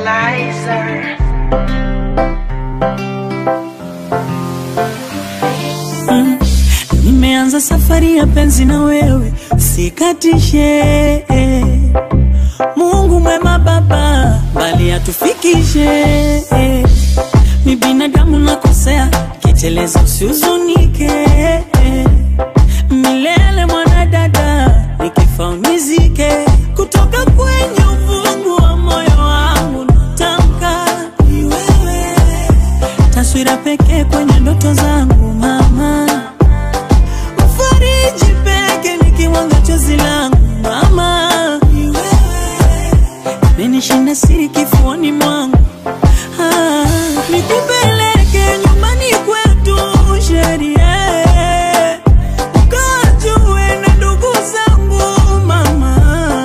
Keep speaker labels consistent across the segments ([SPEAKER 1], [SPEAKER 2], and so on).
[SPEAKER 1] Lizer.
[SPEAKER 2] Nimeanza safari ya penzi na wewe, sikatishe. Mungu mwema baba, bali atufikishe. Mi binadamu nakosea, kiteleza usihuzunike. Milele mwanadada, nikifa unizike. Kutoka kwenye uvungu wa moyo wangu natamka ni wewe. Taswira pekee kwenye ndoto zangu mama, fariji peke nikiwanga chozi langu mama, ni wewe. Menishinda siri kifuani mwangu, nikupeleke nyumbani kwetu sheria, ukajue na ndugu zangu mama.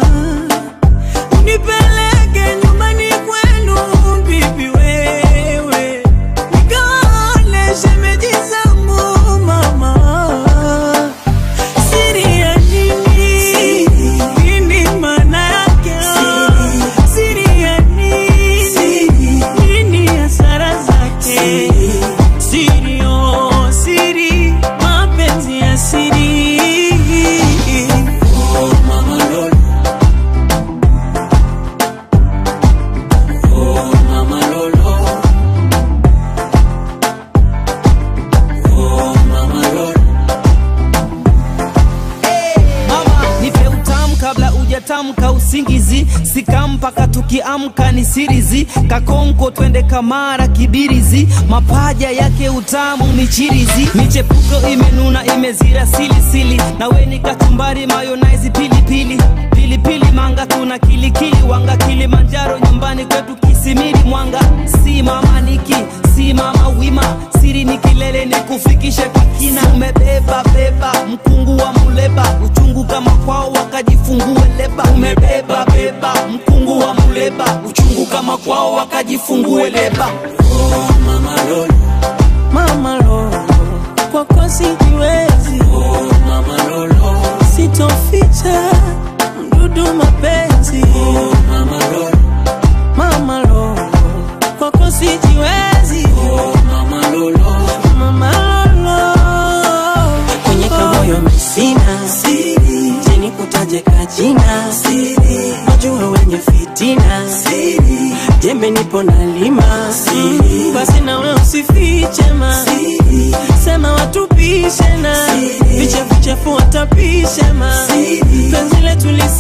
[SPEAKER 2] Unipeleke nyumbani kwenu bibi wewe, nikaone shemeji zangu mama. Siri ya nini? Nini maana yake? Siri ya nini? Nini hasara zake? Siri, oh siri, mapenzi ya siri. Oh mama Lolo, oh mama Lolo, oh mama Lolo.
[SPEAKER 3] Mama, nipe utamu kabla ujatamka usingizi. Sika mpaka tukiamka ni sirizi. Kakonko twende Kamara Kibirizi. Mapaja yake utamu michirizi. Michepuko imenuna imezira sili. Na we ni kachumbari mayonnaise pilipili. Pilipili manga tuna kilikili wanga. Kilimanjaro nyumbani kwetu Kisimiri Mwanga. Si mama niki, si mama wima. Siri ni kilele ni kufikisha kwa kina. Umebeba beba mkungu wa muleba. Uchungu kama kwao wakajifungue leba. Umebeba beba mkungu wa muleba. Uchungu kama kwao wakajifungue leba.
[SPEAKER 2] Oh mama Lolo, mama Lolo, kwako sijiwezi. Oh mama Lolo, sitoficha mdudu mapenzi. Oh mama Lolo, mama Lolo, kwako sijiwezi. Oh mama Lolo, mama Lolo, kwenye kamoyo mesina siri, jeni kutaje kajina siri, wajua wenye fitina siri, jembe nipo na lima siri, basi na wewe usifiche ma siri, sema watupishe na vichafu watapishe ma siri, penzi letu